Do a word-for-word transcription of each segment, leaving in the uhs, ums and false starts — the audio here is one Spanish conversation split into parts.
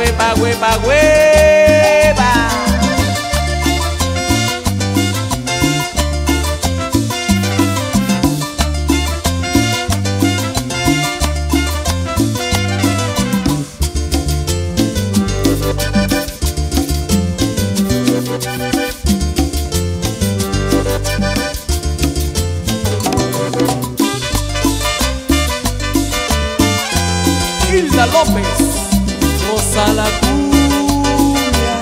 hueva, hueva, hueva. Hilda López, Rosa la cumbia.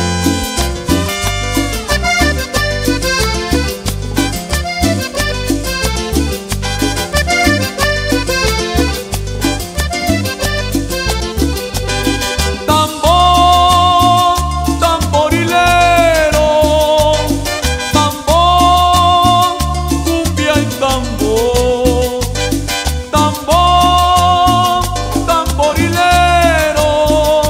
Tambor, tamborilero, tambor, cumbia y tambor, tambor, tamborilero,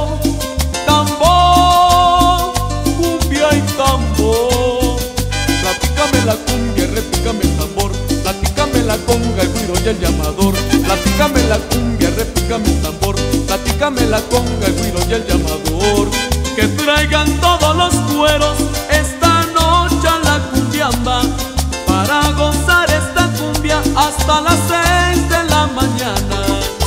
tambor, cumbia y tambor. Platícame la cumbia, repícame el tambor, platícame la conga, el güiro y el llamador. Platícame la cumbia, repícame el tambor, platícame la conga, el güiro y el llamador. Que traigan todos los cueros esta noche a la cumbiamba, para gozar esta cumbia hasta las seis de la mañana.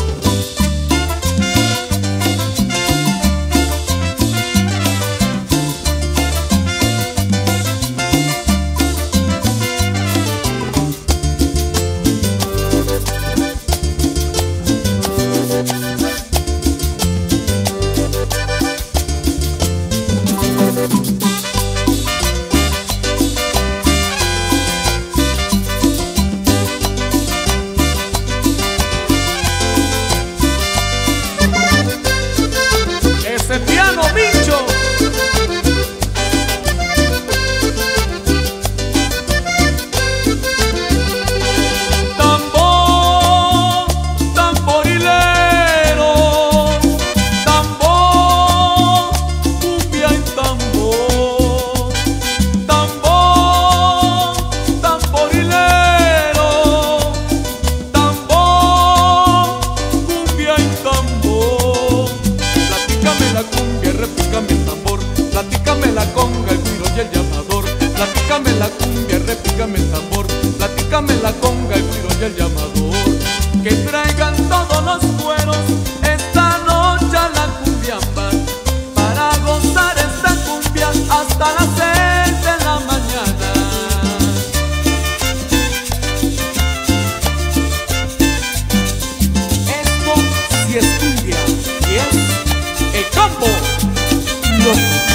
Ese piano bicho. Tambor, tamborilero, tambor, cumbia y tambor, tambor, tamborilero, tambor, cumbia y tambor. Platícame la cumbia, repícame el tambor, platícame la conga, el güiro y el llamador. Platícame la cumbia, repícame el tambor, platícame la conga, el güiro y el llamador. Que traigan todos los cueros esta noche a la cumbiamba, para gozar esta cumbia hasta las seis de la mañana. Esto sí es cumbia y es el campo loco.